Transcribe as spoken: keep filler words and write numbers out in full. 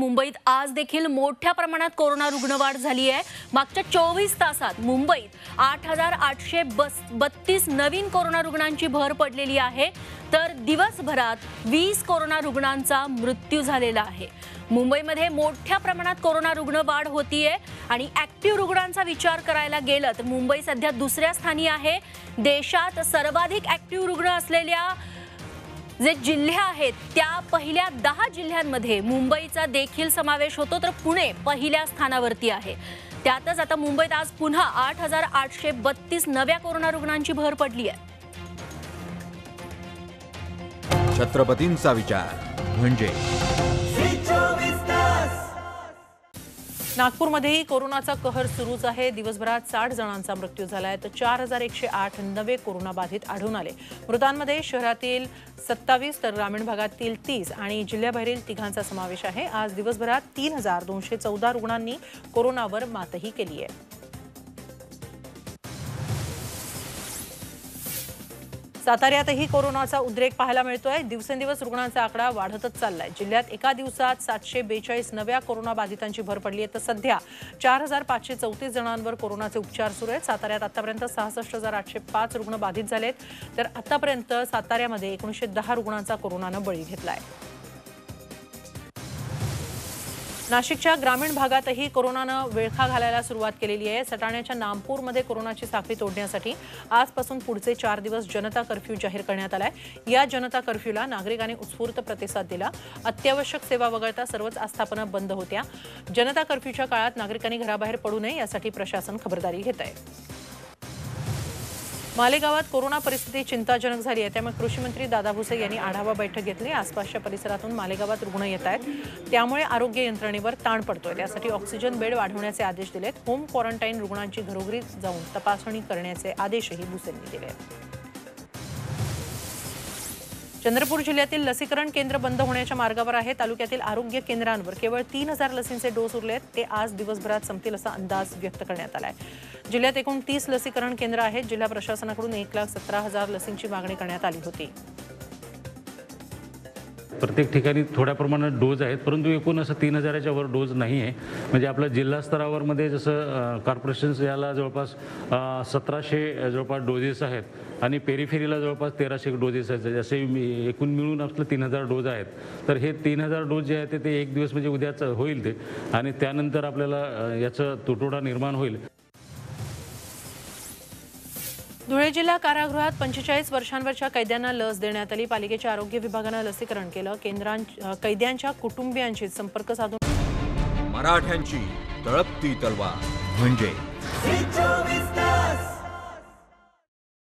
मुंबईत आज देखील मोठ्या प्रमाणात कोरोना रुग्णवाढ झाली आहे। मागच्या चोवीस तासात मुंबईत आठ हजार आठशे बत्तीस नवीन कोरोना रुग्णांची भर पडलेली आहे, तर दिवसभरात वीस कोरोना रुग्णांचा मृत्यू झालेला आहे। मुंबईमध्ये मोठ्या प्रमाणात कोरोना रुग्ण वाढ होतीये आणि ऍक्टिव्ह रुग्णांचा विचार करायला गेलं तर मुंबई सध्या दुसऱ्या स्थानी आहे। देशात सर्वाधिक ऍक्टिव्ह रुग्ण असलेल्या जे जिल्हे आहेत त्या पहिल्या दहा जिल्ह्यांमध्ये मुंबईचा देखील समावेश होतो, तर पुणे पहिल्या स्थानावरती आहे। त्यातच आता मुंबईत आज पुन्हा आठ हजार आठशे बत्तीस नव्या कोरोना रुग्णांची भर पडली आहे। छत्रपतींचा विचार म्हणजे नागपूरमध्येही कोरोनाचा कहर सुरूच आहे। दिवसभरात साठ जणांचा मृत्यू झालाय, तर चार हजार एकशे आठ नवे कोरोना बाधित आढळून आले। मृतांमध्ये शहरातील सत्तावीस तर ग्रामीण भागातील तीस आणि जिल्ह्याबाहेरील तिघांचा समावेश आहे। आज दिवसभरात तीन हजार दोनशे चौदा रुग्णांनी कोरोनावर मातही केली आहे। साताऱ्यातही कोरोनाचा उद्रेक पाहायला मिळतोय। दिवसेंदिवस रुग्णांचा आकडा वाढतच चाललाय। जिल्ह्यात एका दिवसात सातशे बेचाळीस नव्या कोरोना बाधितांची भर पडली आहे, तर सध्या चार हजार पाचशे चौतीस जणांवर कोरोनाचे उपचार सुरू आहेत। साताऱ्यात आतापर्यंत सहासष्ट हजार आठशे पाच रुग्ण बाधित झालेत, तर आतापर्यंत साताऱ्यामध्ये एकोणीसशे दहा रुग्णांचा कोरोनानं बळी घेतलाय। नाशिकच्या ग्रामीण भागातही कोरोनानं वेळखा घालायला सुरुवात केलेली आहे। सटाण्याच्या नामपूरमध्ये कोरोनाची साखळी तोडण्यासाठी आजपासून पुढचे चार दिवस जनता कर्फ्यू जाहीर करण्यात आलाय। या जनता कर्फ्यूला नागरिकांनी उत्स्फूर्त प्रतिसाद दिला। अत्यावश्यक सेवा वगळता सर्वच आस्थापना बंद होत्या। जनता कर्फ्यूच्या काळात नागरिकांनी घराबाहेर पडू नये यासाठी प्रशासन खबरदारी घेत आहे। मालेगावात कोरोना परिस्थिती चिंताजनक झाली आहे, त्यामुळे कृषी मंत्री दादा भुसे यांनी आढावा बैठक घेतली। आसपासच्या परिसरातून मालेगावात रुग्ण येत आहेत, त्यामुळे आरोग्य यंत्रणेवर ताण पडतोय। त्यासाठी ऑक्सिजन बेड वाढवण्याचे आदेश दिलेत। होम क्वारंटाईन रुग्णांची घरोघरी जाऊन तपासणी करण्याचे आदेशही भुसेंनी दिले। चंद्रपूर जिल्ह्यातील लसीकरण केंद्र बंद होण्याच्या मार्गावर आहे। तालुक्यातील आरोग्य केंद्रांवर केवळ तीन हजार लसींचे डोस उरले आहेत, ते आज दिवसभरात संपतील असा अंदाज व्यक्त करण्यात आलाय। जिल्ह्यात एकूण तीस लसीकरण केंद्र आहेत। जिल्हा प्रशासनाकडून एक लाख सतरा हजार लसींची मागणी करण्यात आली होती। प्रत्येक ठिकाणी थोड्या प्रमाणात डोज आहेत, परंतु एकूण असं तीन हजाराच्या वर डोज नाही आहे। म्हणजे आपल्या जिल्हा स्तरावर मध्ये जसं कॉर्पोरेशन्स याला जवळपास सतराशे जवळपास डोजेस आहेत आणि पेरिफेरीला जवळपास तेराशे डोजेस आहेत। जसे एकूण मिळून आपलं तीन हजार डोज आहेत, तर हे तीन हजार डोज जे आहेत ते एक दिवस म्हणजे उद्याच होईल ते, आणि त्यानंतर आपल्याला याचं तुटवडा निर्माण होईल। धुळे जिल्हा कारागृहात पंचेचाळीस वर्षांवरच्या कैद्यांना लस देण्यात आली। पालिकेच्या आरोग्य विभागानं लसीकरण केलं। केंद्रांच्या कैद्यांच्या कुटुंबियांशी संपर्क साधून मराठ्यांची तळपती तलवार म्हणजे